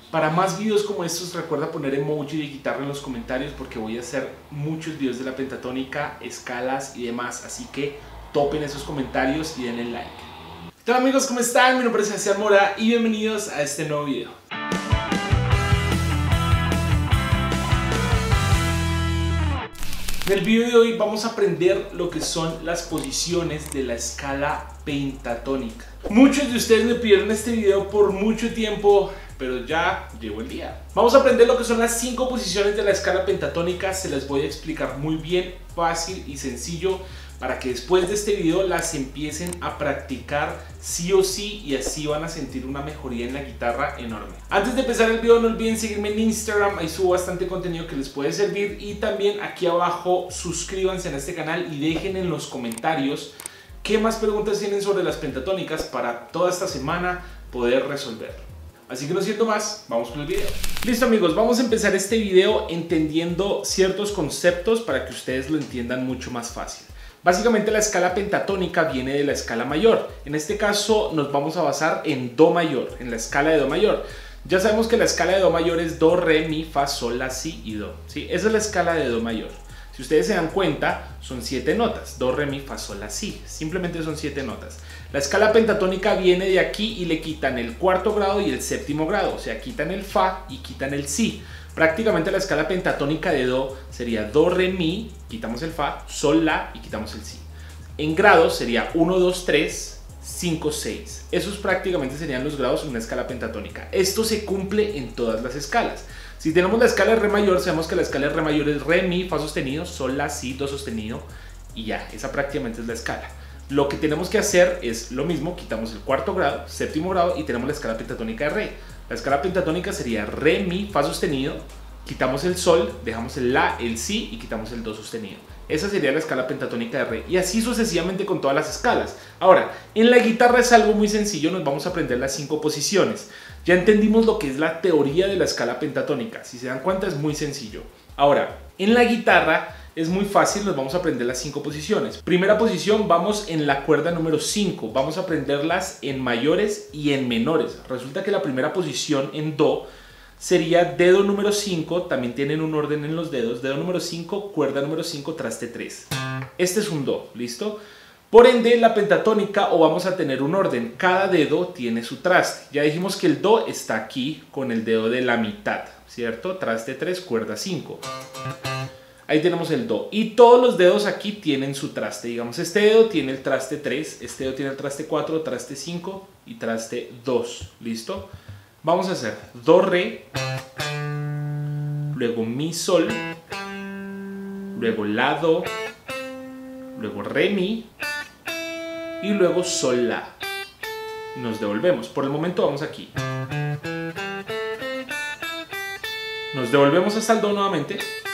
Para más videos como estos, recuerda poner emoji de guitarra en los comentarios porque voy a hacer muchos videos de la pentatónica, escalas y demás, así que topen esos comentarios y denle like. ¿Qué tal amigos? ¿Cómo están? Mi nombre es Sebastián Mora y bienvenidos a este nuevo video. En el video de hoy vamos a aprender lo que son las posiciones de la escala pentatónica. Muchos de ustedes me pidieron este video por mucho tiempo, pero ya llegó el día. Vamos a aprender lo que son las 5 posiciones de la escala pentatónica. Se las voy a explicar muy bien, fácil y sencillo, para que después de este video las empiecen a practicar sí o sí, y así van a sentir una mejoría en la guitarra enorme. Antes de empezar el video, no olviden seguirme en Instagram, ahí subo bastante contenido que les puede servir, y también aquí abajo suscríbanse a este canal y dejen en los comentarios qué más preguntas tienen sobre las pentatónicas para toda esta semana poder resolver. Así que no siento más, vamos con el video. Listo amigos, vamos a empezar este video entendiendo ciertos conceptos para que ustedes lo entiendan mucho más fácil. Básicamente la escala pentatónica viene de la escala mayor. En este caso nos vamos a basar en Do mayor, en la escala de Do mayor. Ya sabemos que la escala de Do mayor es Do, Re, Mi, Fa, Sol, La, Si y Do, ¿sí? Esa es la escala de Do mayor. Si ustedes se dan cuenta, son 7 notas. Do, Re, Mi, Fa, Sol, La, Si. Simplemente son 7 notas. La escala pentatónica viene de aquí y le quitan el cuarto grado y el séptimo grado. O sea, quitan el Fa y quitan el Si. Prácticamente la escala pentatónica de Do sería Do, Re, Mi, quitamos el Fa, Sol, La y quitamos el Si. En grados sería 1, 2, 3, 5, 6. Esos prácticamente serían los grados en una escala pentatónica. Esto se cumple en todas las escalas. Si tenemos la escala de Re mayor, sabemos que la escala de Re mayor es Re, Mi, Fa sostenido, Sol, La, Si, Do sostenido y ya, esa prácticamente es la escala. Lo que tenemos que hacer es lo mismo, quitamos el cuarto grado, séptimo grado y tenemos la escala pentatónica de Re. La escala pentatónica sería Re, Mi, Fa sostenido, quitamos el Sol, dejamos el La, el Si y quitamos el Do sostenido. Esa sería la escala pentatónica de Re, y así sucesivamente con todas las escalas. Ahora, en la guitarra es algo muy sencillo, nos vamos a aprender las 5 posiciones. Ya entendimos lo que es la teoría de la escala pentatónica, si se dan cuenta es muy sencillo. Ahora, en la guitarra es muy fácil, nos vamos a aprender las 5 posiciones. Primera posición, vamos en la cuerda número 5, vamos a aprenderlas en mayores y en menores. Resulta que la primera posición en Do sería dedo número 5, también tienen un orden en los dedos, dedo número 5, cuerda número 5, traste 3. Este es un Do, ¿listo? Por ende, la pentatónica, o vamos a tener un orden, cada dedo tiene su traste. Ya dijimos que el Do está aquí con el dedo de la mitad, ¿cierto? Traste 3, cuerda 5. Ahí tenemos el Do, y todos los dedos aquí tienen su traste. Digamos, este dedo tiene el traste 3, este dedo tiene el traste 4, traste 5 y traste 2, ¿listo? Vamos a hacer Do, Re, luego Mi, Sol, luego La, Do, luego Re, Mi y luego Sol, La. Nos devolvemos. Por el momento vamos aquí. Nos devolvemos hasta el Do nuevamente.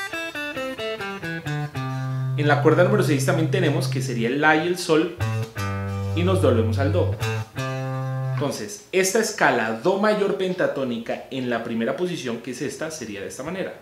En la cuerda número 6 también tenemos que sería el La y el Sol y nos devolvemos al Do. Entonces, esta escala Do mayor pentatónica en la primera posición, que es esta, sería de esta manera.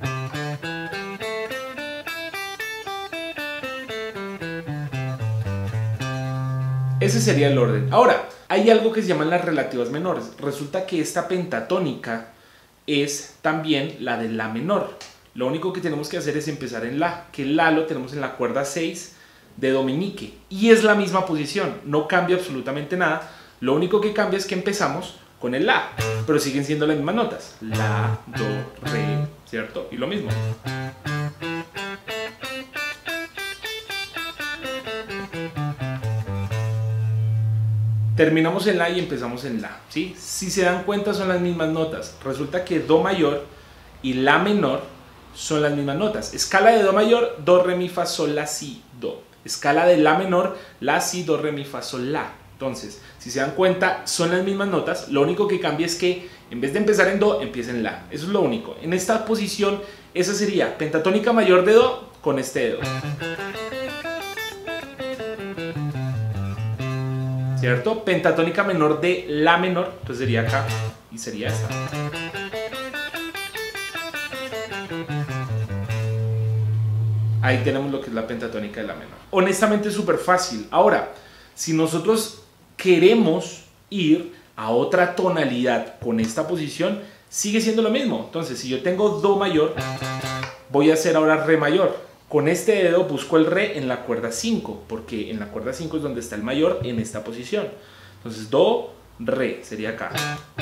Ese sería el orden. Ahora, hay algo que se llaman las relativas menores. Resulta que esta pentatónica es también la de La menor. Lo único que tenemos que hacer es empezar en La, que el La lo tenemos en la cuerda 6 de Do meñique. Y es la misma posición, no cambia absolutamente nada. Lo único que cambia es que empezamos con el La, pero siguen siendo las mismas notas. La, Do, Re, ¿cierto? Y lo mismo. Terminamos en La y empezamos en La, ¿sí? Si se dan cuenta son las mismas notas. Resulta que Do mayor y La menor son las mismas notas. Escala de Do mayor, Do, Re, Mi, Fa, Sol, La, Si, Do. Escala de La menor, La, Si, Do, Re, Mi, Fa, Sol, La. Entonces, si se dan cuenta, son las mismas notas. Lo único que cambia es que en vez de empezar en Do, empieza en La. Eso es lo único. En esta posición, esa sería pentatónica mayor de Do con este dedo, ¿cierto? Pentatónica menor de La menor, entonces sería acá y sería esta. Ahí tenemos lo que es la pentatónica de La menor. Honestamente es súper fácil. Ahora, si nosotros queremos ir a otra tonalidad con esta posición, sigue siendo lo mismo. Entonces, si yo tengo do mayor, voy a hacer ahora re mayor. Con este dedo busco el re en la cuerda 5, porque en la cuerda 5 es donde está el mayor en esta posición. Entonces, do, re, sería acá.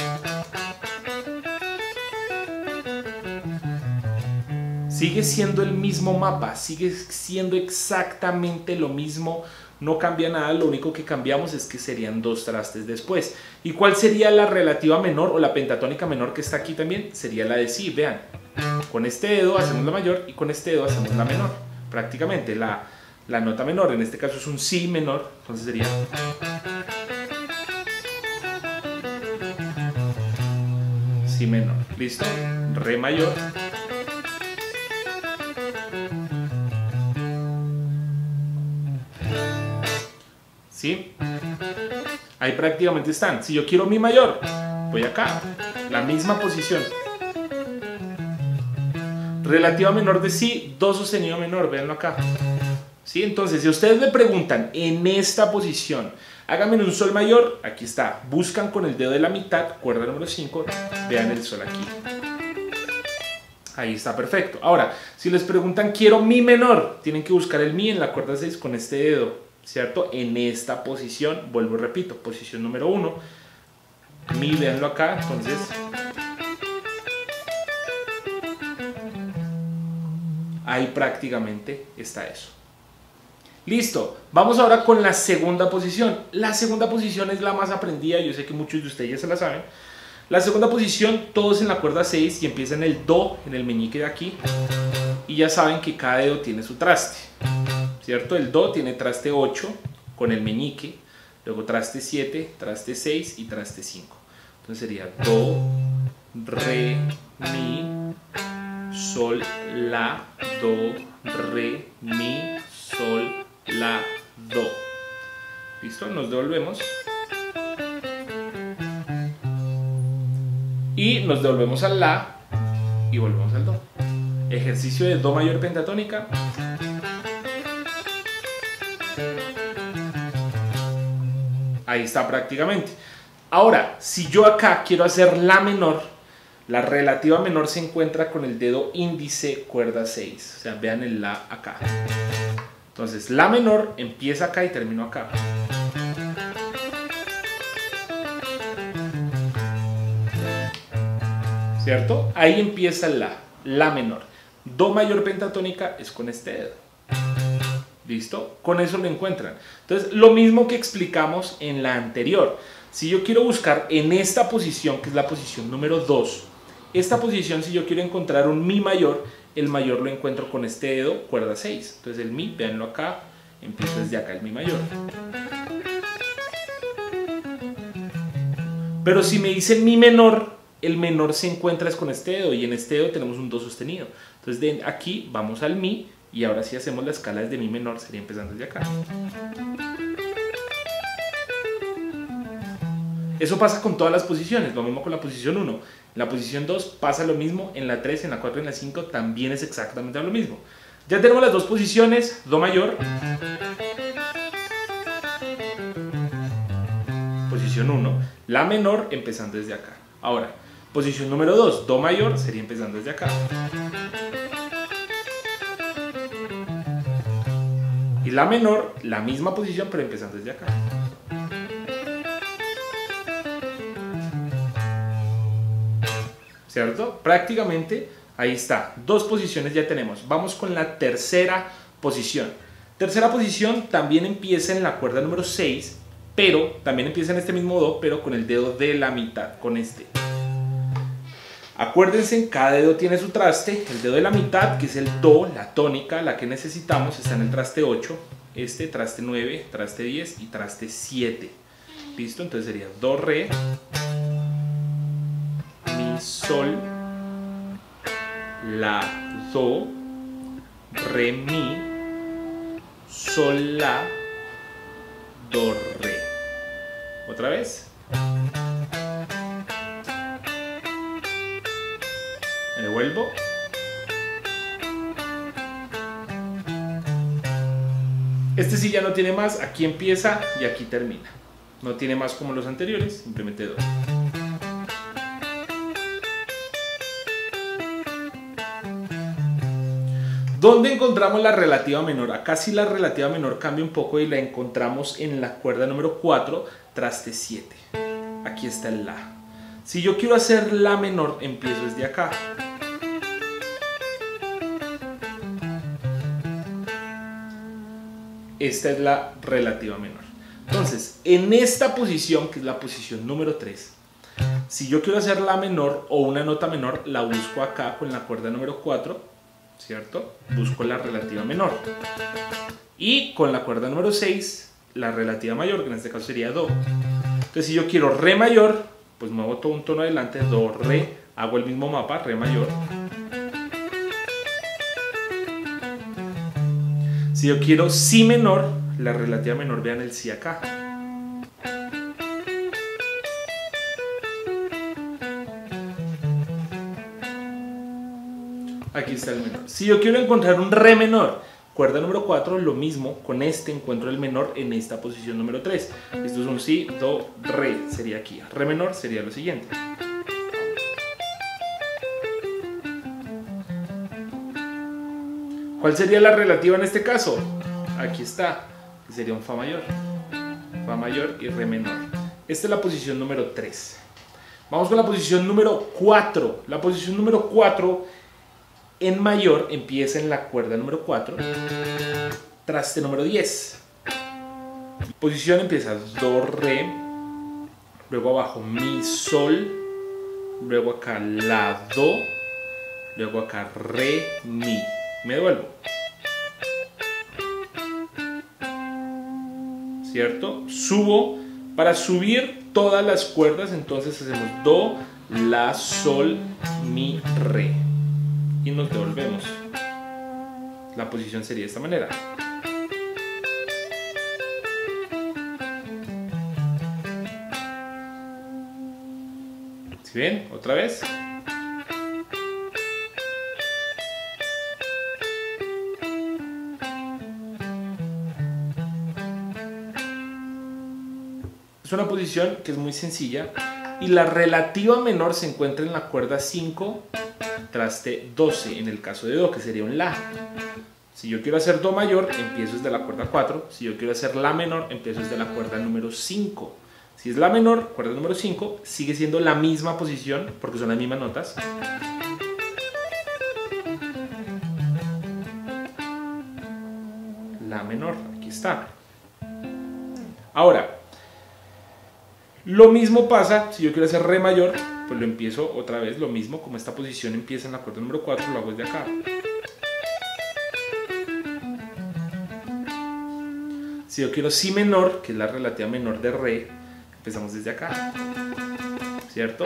Sigue siendo el mismo mapa, sigue siendo exactamente lo mismo, no cambia nada, lo único que cambiamos es que serían dos trastes después. ¿Y cuál sería la relativa menor o la pentatónica menor que está aquí también? Sería la de si, vean, con este dedo hacemos la mayor y con este dedo hacemos la menor. Prácticamente la nota menor, en este caso es un si menor, entonces sería... si menor, ¿listo? Re mayor. ¿Sí? Ahí prácticamente están. Si yo quiero mi mayor, voy acá, la misma posición. Relativa menor de si, do sostenido menor, véanlo acá. ¿Sí? Entonces, si ustedes me preguntan en esta posición, háganme un sol mayor, aquí está. Buscan con el dedo de la mitad, cuerda número 5, vean el sol aquí. Ahí está perfecto. Ahora, si les preguntan quiero mi menor, tienen que buscar el mi en la cuerda 6 con este dedo, ¿cierto? En esta posición, vuelvo y repito, posición número 1, mi, véanlo acá, entonces ahí prácticamente está eso. Listo, vamos ahora con la segunda posición. La segunda posición es la más aprendida, yo sé que muchos de ustedes ya se la saben. La segunda posición, todos en la cuerda 6 y empieza en el do, en el meñique de aquí, y ya saben que cada dedo tiene su traste, ¿cierto? El do tiene traste 8 con el meñique, luego traste 7, traste 6 y traste 5. Entonces sería do, re, mi, sol, la, do, re, mi, sol, la, do. ¿Listo? Nos devolvemos. Y nos devolvemos al la y volvemos al do. Ejercicio de do mayor pentatónica. Ahí está prácticamente. Ahora, si yo acá quiero hacer la menor, la relativa menor se encuentra con el dedo índice cuerda 6. O sea, vean el la acá. Entonces, la menor empieza acá y termino acá. ¿Cierto? Ahí empieza la menor. Do mayor pentatónica es con este dedo. ¿Listo? Con eso lo encuentran. Entonces, lo mismo que explicamos en la anterior. Si yo quiero buscar en esta posición, que es la posición número 2, esta posición, si yo quiero encontrar un mi mayor, el mayor lo encuentro con este dedo, cuerda 6. Entonces el mi, véanlo acá, empiezo desde acá el mi mayor. Pero si me dicen mi menor, el menor se encuentra con este dedo y en este dedo tenemos un do sostenido. Entonces de aquí vamos al mi y ahora sí hacemos la escala desde mi menor, sería empezando desde acá. Eso pasa con todas las posiciones, lo mismo con la posición 1. En la posición 2 pasa lo mismo, en la 3, en la 4 y en la 5 también es exactamente lo mismo. Ya tenemos las dos posiciones, do mayor, posición 1, la menor empezando desde acá. Ahora, posición número 2, do mayor sería empezando desde acá. Y la menor, la misma posición pero empezando desde acá. ¿Cierto? Prácticamente ahí está. Dos posiciones ya tenemos. Vamos con la tercera posición. Tercera posición también empieza en la cuerda número 6, pero también empieza en este mismo do, pero con el dedo de la mitad, con este. Acuérdense, cada dedo tiene su traste. El dedo de la mitad, que es el do, la tónica, la que necesitamos, está en el traste 8. Este, traste 9, traste 10 y traste 7. ¿Listo? Entonces sería do, re, mi, sol, la, do, re, mi, sol, la, do, re. Otra vez. Me devuelvo. Este sí ya no tiene más, aquí empieza y aquí termina. No tiene más como los anteriores, simplemente do. ¿Dónde encontramos la relativa menor? Acá sí la relativa menor cambia un poco y la encontramos en la cuerda número 4, traste 7. Aquí está el La. Si yo quiero hacer La menor, empiezo desde acá. Esta es la relativa menor. Entonces, en esta posición, que es la posición número 3, si yo quiero hacer La menor o una nota menor, la busco acá con la cuerda número 4, ¿cierto? Busco la relativa menor. Y con la cuerda número 6, la relativa mayor, que en este caso sería Do. Entonces, si yo quiero Re mayor, pues muevo todo un tono adelante, Do, Re, hago el mismo mapa, Re mayor. Si yo quiero Si menor, la relativa menor, vean el Si acá. Aquí está el menor. Si yo quiero encontrar un Re menor, cuerda número 4, lo mismo, con este encuentro el menor en esta posición número 3. Esto es un Si, Do, Re, sería aquí. Re menor sería lo siguiente. ¿Cuál sería la relativa en este caso? Aquí está, que sería un Fa mayor. Fa mayor y Re menor. Esta es la posición número 3. Vamos con la posición número 4. La posición número 4 en mayor empieza en la cuerda número 4, traste número 10. Posición empieza Do, Re, luego abajo Mi, Sol, luego acá La, Do, luego acá Re, Mi. Me devuelvo. ¿Cierto? Subo. Para subir todas las cuerdas, entonces hacemos Do, La, Sol, Mi, Re. Y nos devolvemos. La posición sería de esta manera. ¿Sí ven? Otra vez. Es una posición que es muy sencilla y la relativa menor se encuentra en la cuerda 5, traste 12 en el caso de Do, que sería un La. Si yo quiero hacer Do mayor, empiezo desde la cuerda 4. Si yo quiero hacer La menor, empiezo desde la cuerda número 5. Si es La menor, cuerda número 5, sigue siendo la misma posición porque son las mismas notas. La menor, aquí está. Ahora, lo mismo pasa si yo quiero hacer Re mayor, pues lo empiezo otra vez, lo mismo, como esta posición empieza en la cuerda número 4, lo hago desde acá. Si yo quiero Si menor, que es la relativa menor de Re, empezamos desde acá, ¿cierto?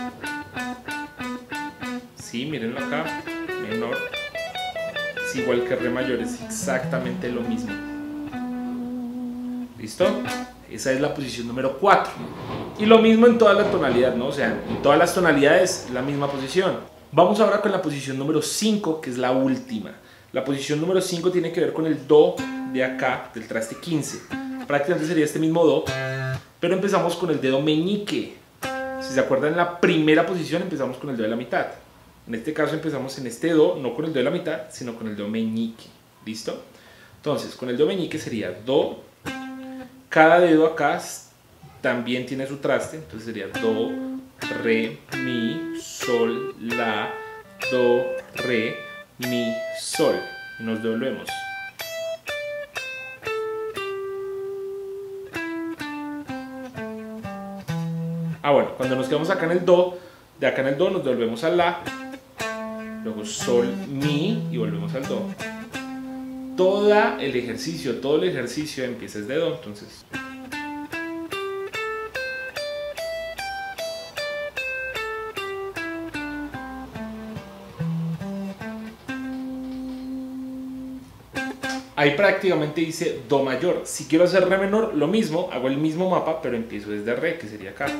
Si, mírenlo acá, menor, es igual que Re mayor, es exactamente lo mismo. ¿Listo? Esa es la posición número 4. Y lo mismo en toda la tonalidad, ¿no? O sea, en todas las tonalidades la misma posición. Vamos ahora con la posición número 5, que es la última. La posición número 5 tiene que ver con el Do de acá, del traste 15. Prácticamente sería este mismo Do, pero empezamos con el dedo meñique. Si se acuerdan, en la primera posición empezamos con el dedo de la mitad. En este caso empezamos en este Do, no con el dedo de la mitad, sino con el dedo meñique. ¿Listo? Entonces, con el dedo meñique sería Do. Cada dedo acá también tiene su traste, entonces sería Do, Re, Mi, Sol, La, Do, Re, Mi, Sol. Y nos devolvemos. Bueno, cuando nos quedamos acá en el Do, de acá en el Do nos devolvemos al La, luego Sol, Mi y volvemos al Do. Todo el ejercicio empieza desde Do, entonces. Ahí prácticamente dice Do mayor. Si quiero hacer Re menor, lo mismo, hago el mismo mapa, pero empiezo desde Re, que sería acá.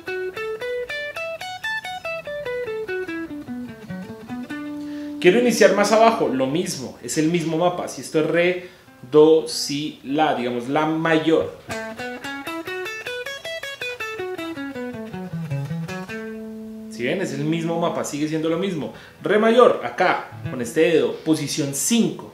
Quiero iniciar más abajo, lo mismo, es el mismo mapa. Si esto es Re, Do, Si, La, digamos La mayor. ¿Sí ven? ¿Ven? Es el mismo mapa, sigue siendo lo mismo. Re mayor, acá, con este dedo, posición 5.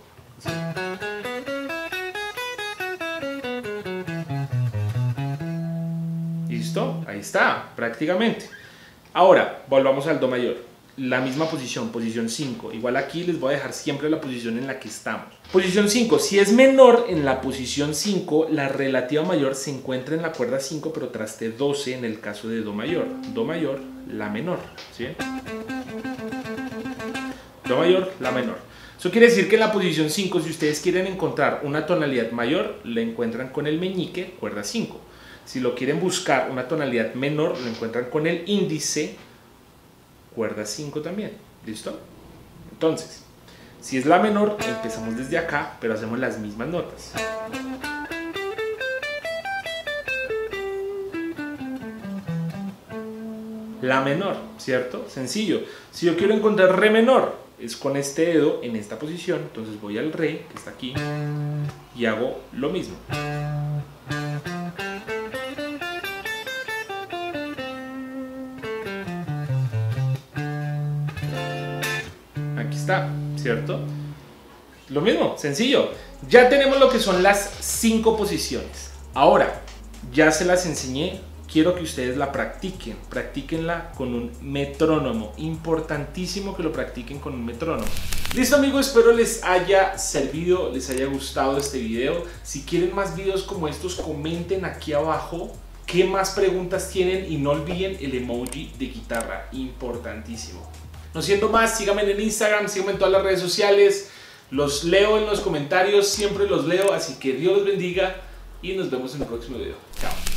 ¿Listo? Ahí está, prácticamente. Ahora, volvamos al Do mayor. La misma posición, posición 5. Igual aquí les voy a dejar siempre la posición en la que estamos. Posición 5. Si es menor en la posición 5, la relativa mayor se encuentra en la cuerda 5, pero traste 12 en el caso de Do mayor. Do mayor, La menor. ¿Sí? Do mayor, La menor. Eso quiere decir que en la posición 5, si ustedes quieren encontrar una tonalidad mayor, la encuentran con el meñique, cuerda 5. Si lo quieren buscar una tonalidad menor, lo encuentran con el índice, cuerda 5 también. ¿Listo? Entonces, si es la menor, empezamos desde acá, pero hacemos las mismas notas. La menor, ¿cierto? Sencillo. Si yo quiero encontrar re menor, es con este dedo en esta posición, entonces voy al re, que está aquí, y hago lo mismo. Aquí está, ¿cierto? Lo mismo, sencillo. Ya tenemos lo que son las 5 posiciones. Ahora, ya se las enseñé. Quiero que ustedes la practiquen. Practíquenla con un metrónomo. Importantísimo que lo practiquen con un metrónomo. Listo, amigos, espero les haya servido, les haya gustado este video. Si quieren más videos como estos, comenten aquí abajo qué más preguntas tienen y no olviden el emoji de guitarra, importantísimo. No siendo más, síganme en Instagram, síganme en todas las redes sociales. Los leo en los comentarios, siempre los leo, así que Dios los bendiga y nos vemos en el próximo video. Chao.